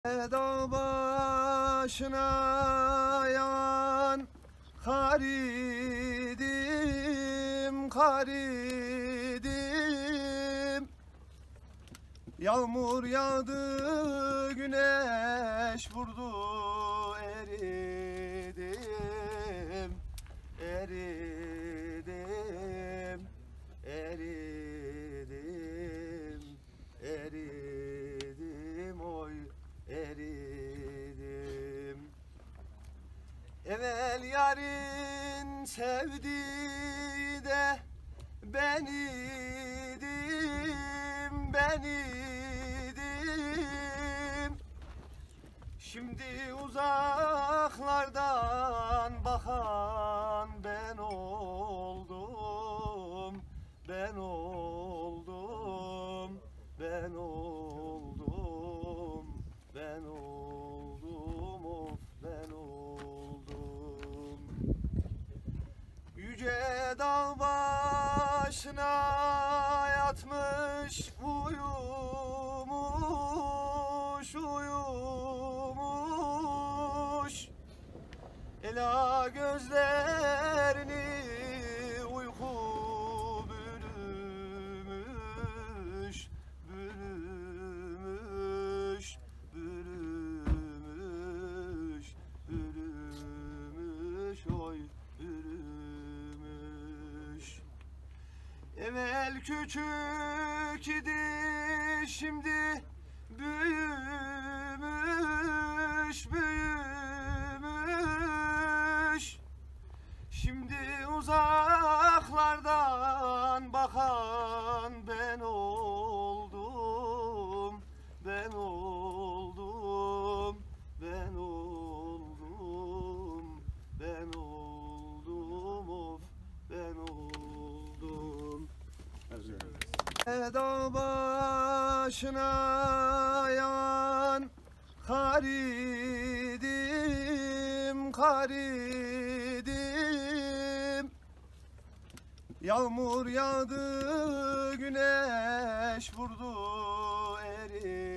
Dağ başına yan kar idim, kar idim. Yağmur yağdı, güneş vurdu, eridim, eridim, eridim, eridim, oy eridim. Evvel yarın sevdiği de ben idim, ben idim. Şimdi uzaklardan bakan ben oldum, ben oldum, ben oldum, ben oldum, of ben oldum. Yüce dağ başına yatmış, uyumuş, uyumuş. Ela gözlerini uyku bürümüş, bürümüş, bürümüş, bürümüş, oy bürümüş. Evvel küçük idi, şimdi büyümüş, büyümüş. Şimdi uzaklardan bakan ben oldum, ben oldum, ben oldum, ben oldum, of ben oldum. Dağ başına yan kar idim, kar idim. Yağmur yağdı, güneş vurdu, eridim.